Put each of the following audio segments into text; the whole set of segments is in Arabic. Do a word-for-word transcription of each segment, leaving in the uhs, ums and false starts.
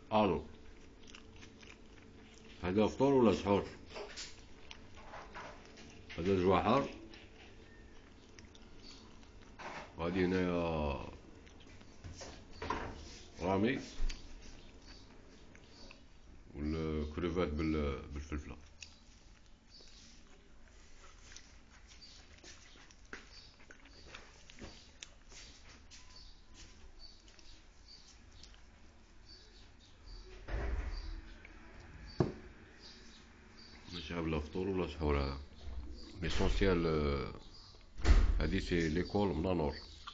الو، هذا فطور ولا سحور؟ هذا جواحر. غادي هنايا رامي والكروفات بال... بالفلفله. ماشي بلا فطور ولا سحور هذا. ليسونسيال هادي سي ليكول منانور.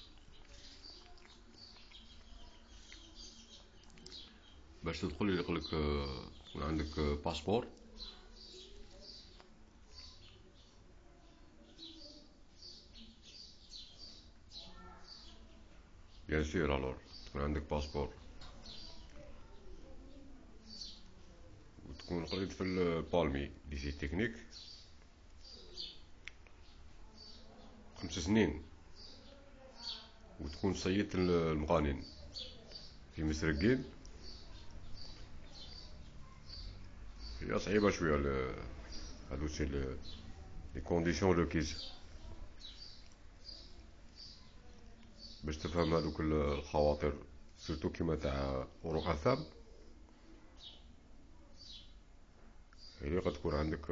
باش تدخل يقولك تكون عندك باسبور، بيان سور الور تكون عندك باسبور وتكون قريت في البالمي ليسي تكنيك خمس سنين، وتكون صيدت المقانين في مسرقين. هي صعيبة شوية هادو سي لي كونديسيون ريكيز باش تفهم هادوك الخواطر، سورتو كيما تاع ورق الثاب. هي قد تكون عندك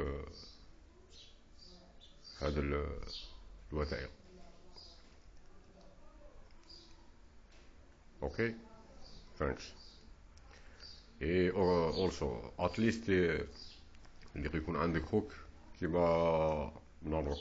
هاد الوثائق. اوكي ثانكس. اي اولسو اتليست اللي يكون عندك خوك كيما منانوك.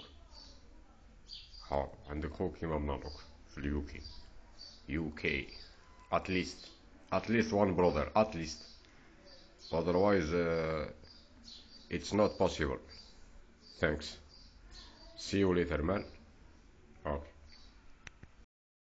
ها عندك خوك كيما منانوك في اليوكي. يوكي اتليست اتليست one brother at least, otherwise uh, it's not possible. Thanks. See you later man. Okay.